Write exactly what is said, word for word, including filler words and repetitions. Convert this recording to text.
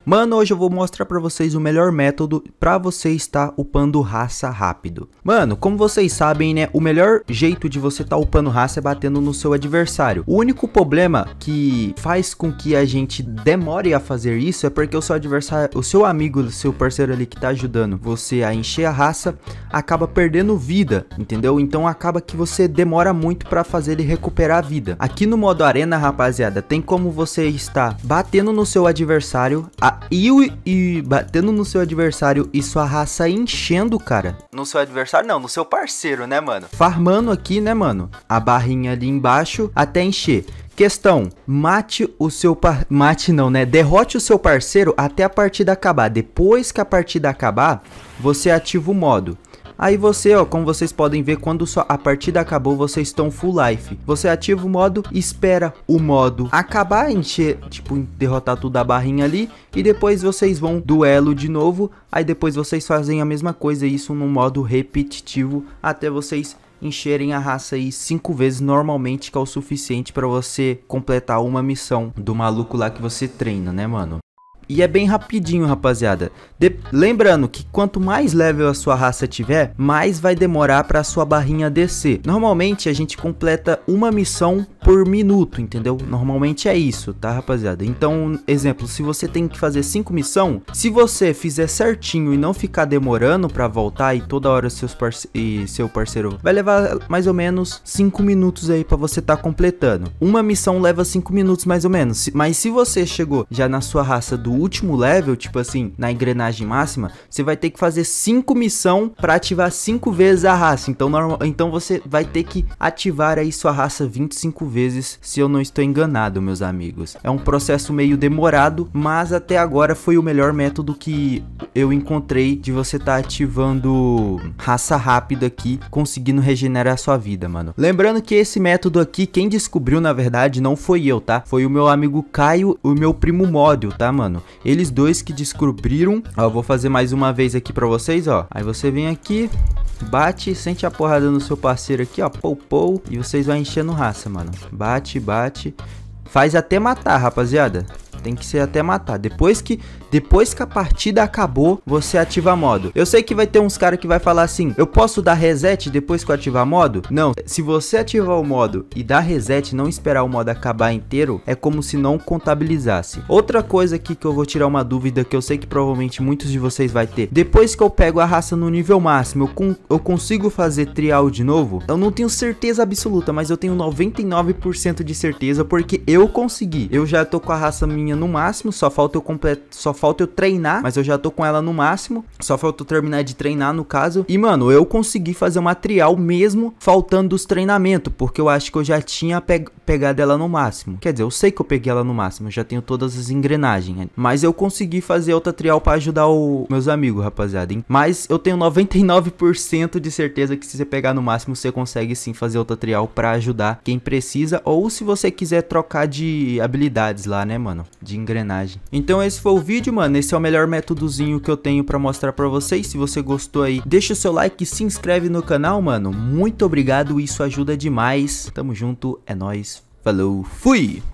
Mano, hoje eu vou mostrar pra vocês o melhor método pra você estar upando raça rápido. Mano, como vocês sabem, né, o melhor jeito de você estar upando raça é batendo no seu adversário. O único problema que faz com que a gente demore a fazer isso é porque o seu adversário, o seu amigo, o seu parceiro ali que tá ajudando você a encher a raça, acaba perdendo vida, entendeu? Então acaba que você demora muito pra fazer ele recuperar a vida. Aqui no modo arena, rapaziada, tem como você estar batendo no seu adversário, a E, e batendo no seu adversário e sua raça enchendo, cara. No seu adversário não, no seu parceiro, né, mano? Farmando aqui, né, mano? A barrinha ali embaixo até encher. Questão, mate o seu par... Mate não, né? Derrote o seu parceiro até a partida acabar. Depois que a partida acabar, você ativa o modo. Aí você, ó, como vocês podem ver, quando só a partida acabou, vocês estão full life. Você ativa o modo, espera o modo acabar, encher, tipo, derrotar tudo a barrinha ali. E depois vocês vão duelo de novo. Aí depois vocês fazem a mesma coisa, isso no modo repetitivo, até vocês encherem a raça aí cinco vezes normalmente, que é o suficiente para você completar uma missão do maluco lá que você treina, né, mano? E é bem rapidinho, rapaziada. De... Lembrando que quanto mais level a sua raça tiver, mais vai demorar para a sua barrinha descer. Normalmente a gente completa uma missão por minuto, entendeu? Normalmente é isso, tá, rapaziada? Então, exemplo, se você tem que fazer cinco missões, se você fizer certinho e não ficar demorando para voltar e toda hora seus parce... e seu parceiro vai levar mais ou menos cinco minutos aí para você tá completando. Uma missão leva cinco minutos mais ou menos. Mas se você chegou já na sua raça do último level, tipo assim, na engrenagem máxima, você vai ter que fazer cinco missões para ativar cinco vezes a raça. Então, normal, então você vai ter que ativar aí sua raça vinte e cinco vezes, se eu não estou enganado, meus amigos. É um processo meio demorado, mas até agora foi o melhor método que eu encontrei de você estar tá ativando raça rápida aqui, conseguindo regenerar a sua vida, mano. Lembrando que esse método aqui, quem descobriu, na verdade, não foi eu, tá? Foi o meu amigo Caio, o meu primo Módio, tá, mano? Eles dois que descobriram. Ó, eu vou fazer mais uma vez aqui pra vocês, ó. Aí você vem aqui, bate, sente a porrada no seu parceiro aqui, ó. Pou, pou. E vocês vão enchendo raça, mano. Bate, bate. Faz até matar, rapaziada. Tem que ser até matar. Depois que, depois que a partida acabou, você ativa modo. Eu sei que vai ter uns caras que vai falar assim: eu posso dar reset depois que eu ativar modo? Não. Se você ativar o modo e dar reset, não esperar o modo acabar inteiro, é como se não contabilizasse. Outra coisa aqui que eu vou tirar uma dúvida, que eu sei que provavelmente muitos de vocês vai ter. Depois que eu pego a raça no nível máximo, eu, con eu consigo fazer trial de novo? Eu não tenho certeza absoluta, mas eu tenho noventa e nove por cento de certeza, porque eu consegui. Eu já tô com a raça minha no máximo, só falta eu completar, só falta eu treinar, mas eu já tô com ela no máximo, só falta eu terminar de treinar no caso. E mano, eu consegui fazer uma trial mesmo faltando os treinamentos, porque eu acho que eu já tinha pe pegado ela no máximo. Quer dizer, eu sei que eu peguei ela no máximo, eu já tenho todas as engrenagens, mas eu consegui fazer outra trial para ajudar os meus amigos, rapaziada, hein? Mas eu tenho noventa e nove por cento de certeza que se você pegar no máximo, você consegue sim fazer outra trial para ajudar quem precisa, ou se você quiser trocar de habilidades lá, né, mano? De engrenagem. Então esse foi o vídeo, mano. Esse é o melhor métodozinho que eu tenho pra mostrar pra vocês. Se você gostou aí, deixa o seu like e se inscreve no canal, mano. Muito obrigado, isso ajuda demais. Tamo junto, é nóis. Falou, fui!